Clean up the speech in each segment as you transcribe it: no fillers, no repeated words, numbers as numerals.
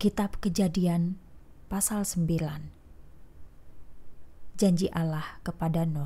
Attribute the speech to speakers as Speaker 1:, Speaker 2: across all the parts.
Speaker 1: Kitab Kejadian pasal 9. Janji Allah kepada Nuh.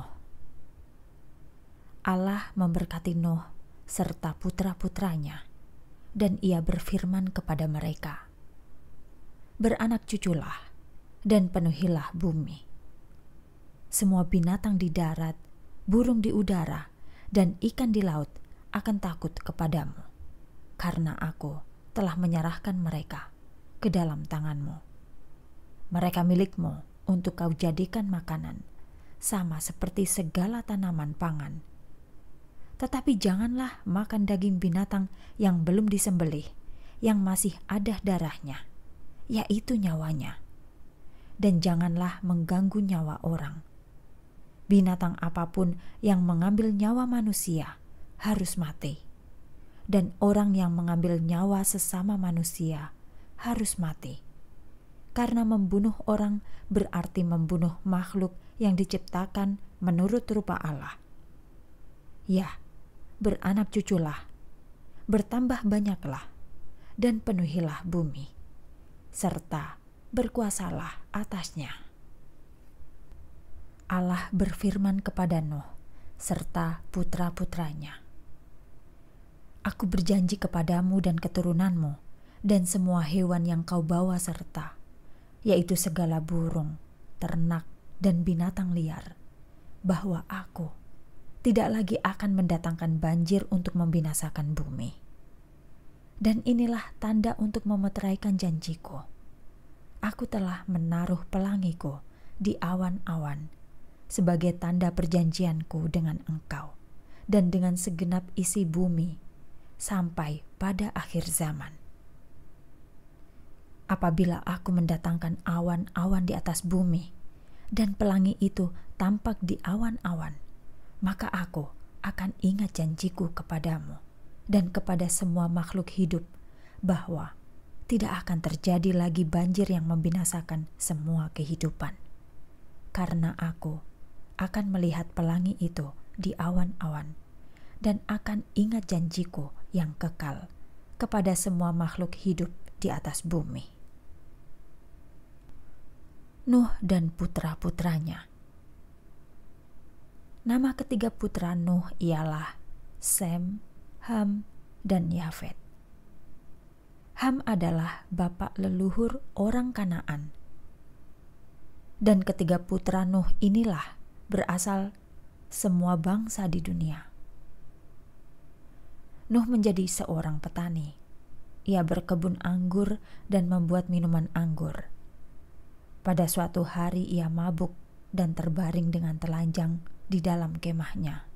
Speaker 1: Allah memberkati Nuh serta putra-putranya, dan ia berfirman kepada mereka, "Beranak cuculah dan penuhilah bumi. Semua binatang di darat, burung di udara, dan ikan di laut akan takut kepadamu, karena Aku telah menyerahkan mereka ke dalam tanganmu. Mereka milikmu untuk kau jadikan makanan, sama seperti segala tanaman pangan. Tetapi janganlah makan daging binatang yang belum disembelih, yang masih ada darahnya, yaitu nyawanya. Dan janganlah mengganggu nyawa orang. Binatang apapun yang mengambil nyawa manusia harus mati. Dan orang yang mengambil nyawa sesama manusia harus mati. Karena membunuh orang berarti membunuh makhluk yang diciptakan menurut rupa Allah. Ya, beranak cuculah, bertambah banyaklah, dan penuhilah bumi, serta berkuasalah atasnya." Allah berfirman kepada Nuh serta putra-putranya, "Aku berjanji kepadamu dan keturunanmu, dan semua hewan yang kau bawa serta, yaitu segala burung, ternak, dan binatang liar, bahwa Aku tidak lagi akan mendatangkan banjir untuk membinasakan bumi. Dan inilah tanda untuk memeteraikan janjiku. Aku telah menaruh pelangiku di awan-awan sebagai tanda perjanjianku dengan engkau dan dengan segenap isi bumi sampai pada akhir zaman. Apabila Aku mendatangkan awan-awan di atas bumi, dan pelangi itu tampak di awan-awan, maka Aku akan ingat janjiku kepadamu dan kepada semua makhluk hidup, bahwa tidak akan terjadi lagi banjir yang membinasakan semua kehidupan. Karena Aku akan melihat pelangi itu di awan-awan, dan akan ingat janjiku yang kekal kepada semua makhluk hidup di atas bumi." Nuh dan putra-putranya. Nama ketiga putra Nuh ialah Sem, Ham, dan Yafet. Ham adalah bapak leluhur orang Kanaan. Dan ketiga putra Nuh inilah berasal semua bangsa di dunia. Nuh menjadi seorang petani. Ia berkebun anggur dan membuat minuman anggur. Pada suatu hari ia mabuk dan terbaring dengan telanjang di dalam kemahnya.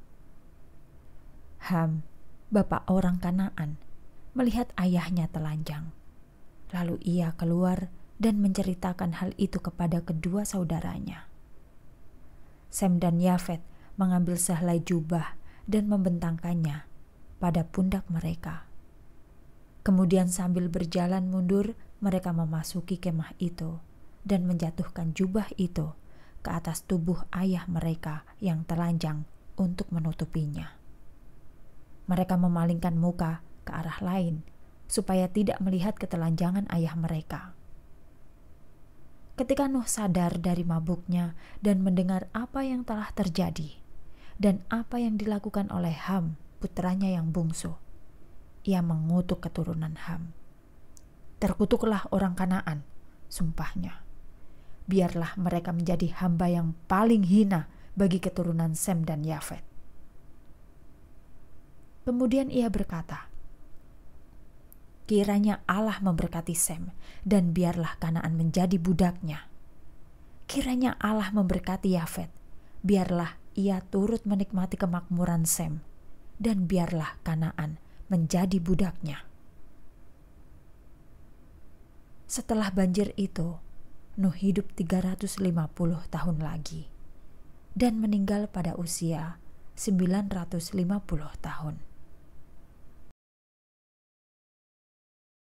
Speaker 1: Ham, bapak orang Kanaan, melihat ayahnya telanjang. Lalu ia keluar dan menceritakan hal itu kepada kedua saudaranya. Sem dan Yafet mengambil sehelai jubah dan membentangkannya pada pundak mereka. Kemudian sambil berjalan mundur, mereka memasuki kemah itu dan menjatuhkan jubah itu ke atas tubuh ayah mereka yang telanjang untuk menutupinya. Mereka memalingkan muka ke arah lain supaya tidak melihat ketelanjangan ayah mereka. Ketika Nuh sadar dari mabuknya dan mendengar apa yang telah terjadi dan apa yang dilakukan oleh Ham, putranya yang bungsu, ia mengutuk keturunan Ham. "Terkutuklah orang Kanaan," sumpahnya. "Biarlah mereka menjadi hamba yang paling hina bagi keturunan Sem dan Yafet." Kemudian ia berkata, "Kiranya Allah memberkati Sem, dan biarlah Kanaan menjadi budaknya. Kiranya Allah memberkati Yafet, biarlah ia turut menikmati kemakmuran Sem, dan biarlah Kanaan menjadi budaknya." Setelah banjir itu, Nuh hidup 350 tahun lagi dan meninggal pada usia 950 tahun.